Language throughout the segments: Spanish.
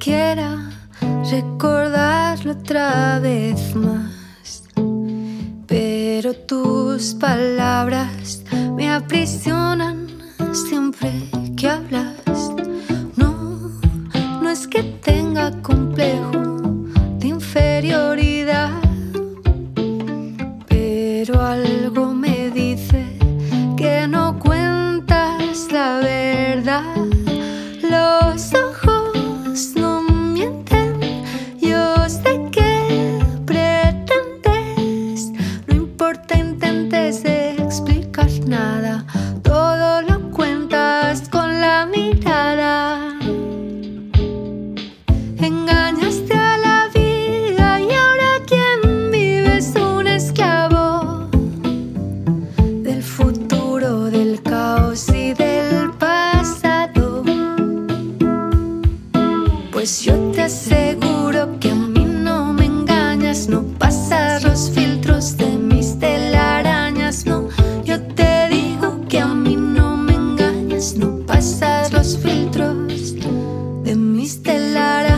quisiera recordarlo otra vez más, pero tus palabras me aprisionan siempre que hablas. No es que tenga complejo de inferioridad, pero algo me dice que no cuentas la verdad. Los ojos no mienten, yo sé que pretendes. No importa, intentes explicar nada, todo lo cuentas con la mirada. Engañaste a la vida y ahora quien vive es un esclavo del futuro, del caos y del pasado. Pues yo te aseguro que a mí no me engañas, no pasas los filtros de mis telarañas, no. Yo te digo que a mí no me engañas, no pasas los filtros de mis telarañas.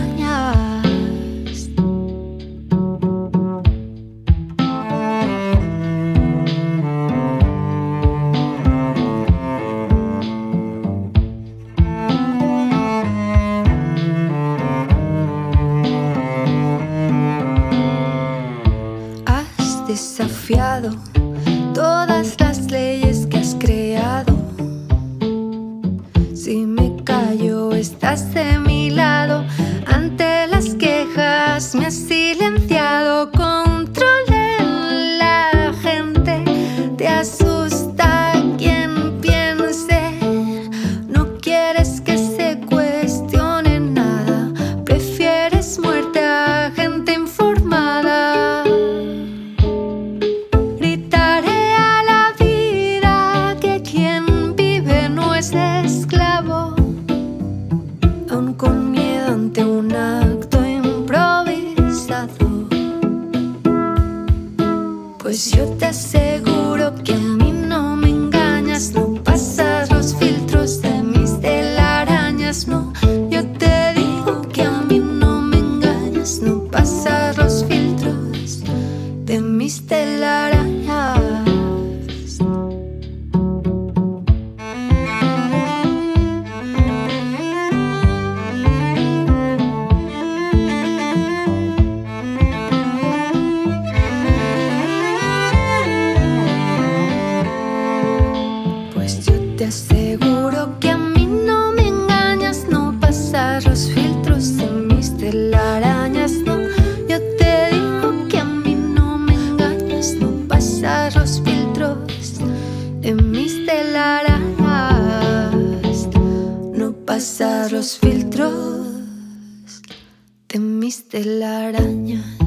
Has desafiado todas las leyes que has creado. Si me callo, estás de mi lado. Ante las quejas me has silenciado. Controle la gente, te asusta quien piense. No quieres que se cuestione nada, prefieres muerte a gente informada. Gritaré a la vida que quien vive no es esclavo, aún con miedo ante un acto improvisado. Pues yo te aseguro que a mí no me engañas, no pasas los filtros de mis telarañas, no. Yo te digo que a mí no me engañas, no pasas los filtros de mis telarañas. Pues yo te aseguro que a mí no me engañas, no pasas los filtros de mis telarañas, no. Yo te digo que a mí no me engañas, no pasas los filtros de mis telarañas, no pasas los filtros de mis telarañas.